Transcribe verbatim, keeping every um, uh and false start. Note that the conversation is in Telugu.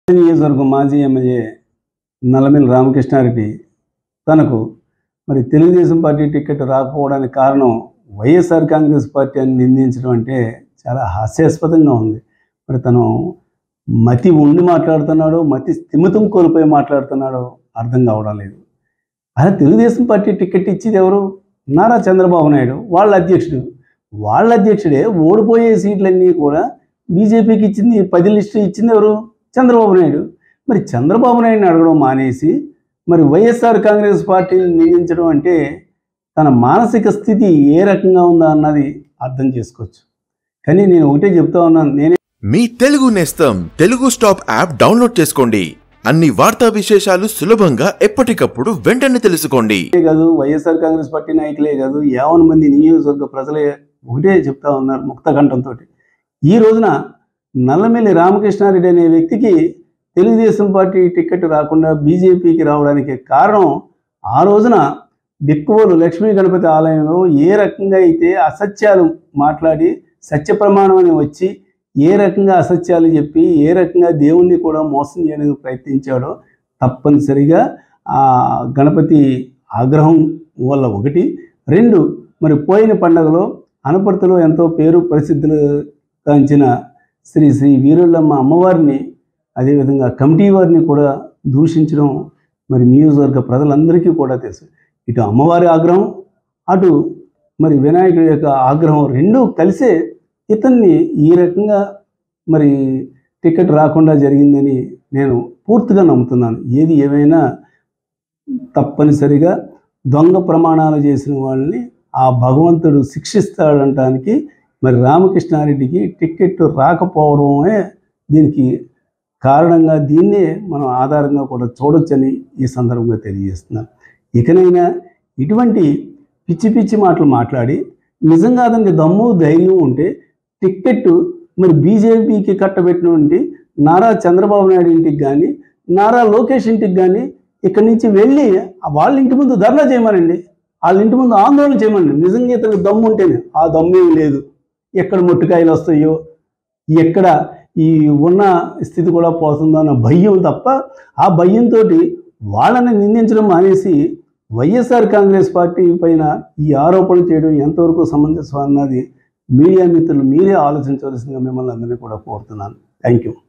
నియోజకవర్గం మాజీ ఎమ్మెల్యే నల్లమిల్లి రామకృష్ణారెడ్డి తనకు మరి తెలుగుదేశం పార్టీ టికెట్ రాకపోవడానికి కారణం వైఎస్ఆర్ కాంగ్రెస్ పార్టీ అని నిందించడం అంటే చాలా హాస్యాస్పదంగా ఉంది. మరి తను మతి ఉండి మాట్లాడుతున్నాడో మతి స్థిమితం కోల్పోయి మాట్లాడుతున్నాడో అర్థం కావడం లేదు. అలా తెలుగుదేశం పార్టీ టికెట్ ఇచ్చేది ఎవరు? నారా చంద్రబాబు నాయుడు, వాళ్ళ అధ్యక్షుడు. వాళ్ళ అధ్యక్షుడే ఓడిపోయే సీట్లన్నీ కూడా బీజేపీకి ఇచ్చింది, పది లిస్టులు ఇచ్చింది ఎవరు? చంద్రబాబు నాయుడు. మరి చంద్రబాబు నాయుడిని అడగడం మానేసి మరి వైఎస్ఆర్ కాంగ్రెస్ పార్టీని నిందించడం అంటే తన మానసిక స్థితి ఏ రకంగా ఉందా అన్నది అర్థం చేసుకోవచ్చు. కానీ నేను ఒకటే చెప్తా ఉన్నాను, నేనే మీ తెలుగు నేస్తం తెలుగు స్టాప్ యాప్ డౌన్లోడ్ చేసుకోండి. అన్ని వార్తా విశేషాలు సులభంగా ఎప్పటికప్పుడు వెంటనే తెలుసుకోండి. కాదు వైఎస్ఆర్ కాంగ్రెస్ పార్టీ నాయకులే కాదు, యావన్ మంది నియోజకవర్గ ప్రజలే ఒకటే చెప్తా ఉన్నారు ముక్త కంఠంతో. ఈ రోజున నల్లమిల్లి రామకృష్ణారెడ్డి అనే వ్యక్తికి తెలుగుదేశం పార్టీ టికెట్ రాకుండా బీజేపీకి రావడానికి కారణం ఆ రోజున బిక్కువోలు లక్ష్మీ గణపతి ఆలయంలో ఏ రకంగా అయితే అసత్యాలు మాట్లాడి సత్య ప్రమాణం అని వచ్చి ఏ రకంగా అసత్యాలు చెప్పి ఏ రకంగా దేవుణ్ణి కూడా మోసం చేయడానికి ప్రయత్నించాడో తప్పనిసరిగా ఆ గణపతి ఆగ్రహం వల్ల ఒకటి. రెండు, మరి పోయిన పండగలో అనపర్తిలో ఎంతో పేరు ప్రసిద్ధులు కాంచిన శ్రీ శ్రీ వీరులమ్మ అమ్మవారిని అదేవిధంగా కమిటీ వారిని కూడా దూషించడం మరి నియోజకవర్గ ప్రజలందరికీ కూడా తెలుసు. ఇటు అమ్మవారి ఆగ్రహం, అటు మరి వినాయకుడి యొక్క ఆగ్రహం రెండూ కలిసే ఇతన్ని ఈ రకంగా మరి టికెట్ రాకుండా జరిగిందని నేను పూర్తిగా నమ్ముతున్నాను. ఏది ఏమైనా తప్పనిసరిగా దొంగ ప్రమాణాలు చేసిన వాళ్ళని ఆ భగవంతుడు శిక్షిస్తాడంటానికి మరి రామకృష్ణారెడ్డికి టికెట్ రాకపోవడమే దీనికి కారణంగా దీన్నే మనం ఆధారంగా కూడా చూడొచ్చని ఈ సందర్భంగా తెలియజేస్తున్నాను. ఇకనైనా ఇటువంటి పిచ్చి పిచ్చి మాటలు మాట్లాడి నిజంగా అతనికి దమ్ము ధైర్యం ఉంటే టిక్కెట్ మరి బీజేపీకి కట్టబెట్టినటువంటి నారా చంద్రబాబు నాయుడు ఇంటికి కానీ నారా లోకేష్ ఇంటికి కానీ ఇక్కడి నుంచి వెళ్ళి వాళ్ళ ఇంటి ముందు ధర్నా చేయమనండి, వాళ్ళ ఇంటి ముందు ఆందోళన చేయమనండి. నిజంగా ఇతనికి దమ్ము ఉంటేనే, ఆ దమ్మేం లేదు. ఎక్కడ మొట్టుకాయలు వస్తాయో, ఎక్కడ ఈ ఉన్న స్థితి కూడా పోతుందో అన్న భయం తప్ప ఆ భయంతో వాళ్ళని నిందించడం మానేసి వైఎస్ఆర్ కాంగ్రెస్ పార్టీ పైన ఈ ఆరోపణలు చేయడం ఎంతవరకు సమంజసం అన్నది మీడియా మిత్రులు మీరే ఆలోచించవలసిందిగా మిమ్మల్ని అందరినీ కూడా కోరుతున్నాను. Thank you.